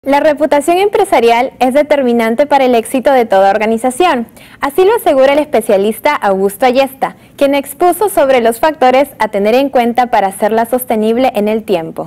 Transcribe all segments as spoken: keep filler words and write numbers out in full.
La reputación empresarial es determinante para el éxito de toda organización. Así lo asegura el especialista Augusto Ayesta, quien expuso sobre los factores a tener en cuenta para hacerla sostenible en el tiempo.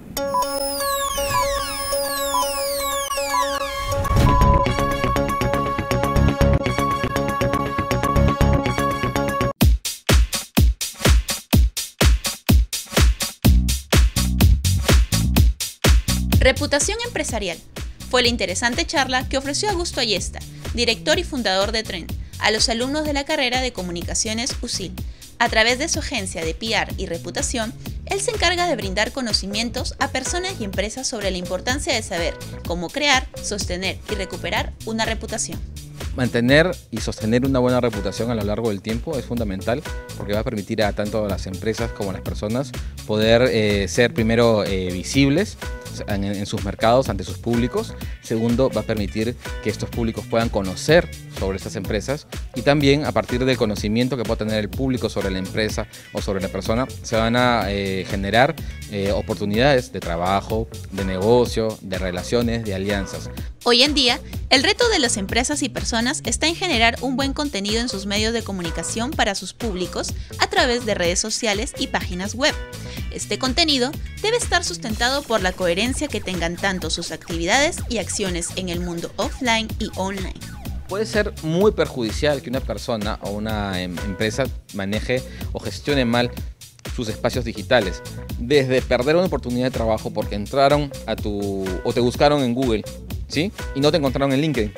Reputación empresarial fue la interesante charla que ofreció Augusto Ayesta, director y fundador de Trend, a los alumnos de la carrera de Comunicaciones U S I L. A través de su agencia de P R y reputación, él se encarga de brindar conocimientos a personas y empresas sobre la importancia de saber cómo crear, sostener y recuperar una reputación. Mantener y sostener una buena reputación a lo largo del tiempo es fundamental porque va a permitir a tanto a las empresas como a las personas poder eh, ser primero eh, visibles en, en sus mercados ante sus públicos. Segundo, va a permitir que estos públicos puedan conocer sobre estas empresas y también a partir del conocimiento que pueda tener el público sobre la empresa o sobre la persona se van a eh, generar eh, oportunidades de trabajo, de negocio, de relaciones, de alianzas. Hoy en día, el reto de las empresas y personas está en generar un buen contenido en sus medios de comunicación para sus públicos a través de redes sociales y páginas web. Este contenido debe estar sustentado por la coherencia que tengan tanto sus actividades y acciones en el mundo offline y online. Puede ser muy perjudicial que una persona o una em- empresa maneje o gestione mal sus espacios digitales, desde perder una oportunidad de trabajo porque entraron a tu o te buscaron en Google, ¿sí? Y no te encontraron en LinkedIn,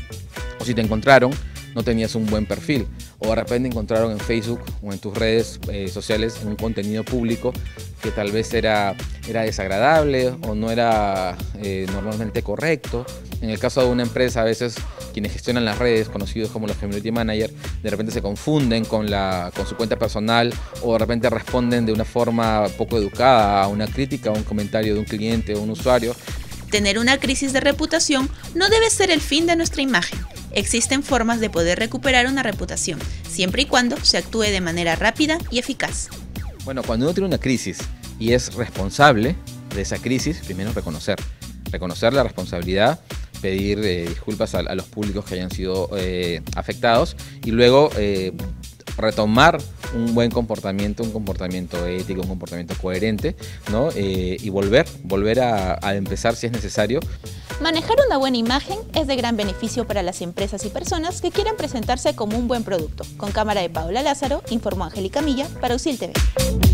o si te encontraron no tenías un buen perfil, o de repente encontraron en Facebook o en tus redes eh, sociales un contenido público que tal vez era, era desagradable o no era eh, normalmente correcto. En el caso de una empresa, a veces quienes gestionan las redes, conocidos como los community managers, de repente se confunden con, la, con su cuenta personal o de repente responden de una forma poco educada a una crítica o un comentario de un cliente o un usuario. Tener una crisis de reputación no debe ser el fin de nuestra imagen. Existen formas de poder recuperar una reputación, siempre y cuando se actúe de manera rápida y eficaz. Bueno, cuando uno tiene una crisis y es responsable de esa crisis, primero reconocer. Reconocer la responsabilidad, pedir eh, disculpas a, a los públicos que hayan sido eh, afectados y luego eh, retomar un buen comportamiento, un comportamiento ético, un comportamiento coherente, ¿no? Eh, y volver, volver a, a empezar si es necesario. Manejar una buena imagen es de gran beneficio para las empresas y personas que quieran presentarse como un buen producto. Con cámara de Paola Lázaro, informó Angélica Milla para U S I L T V.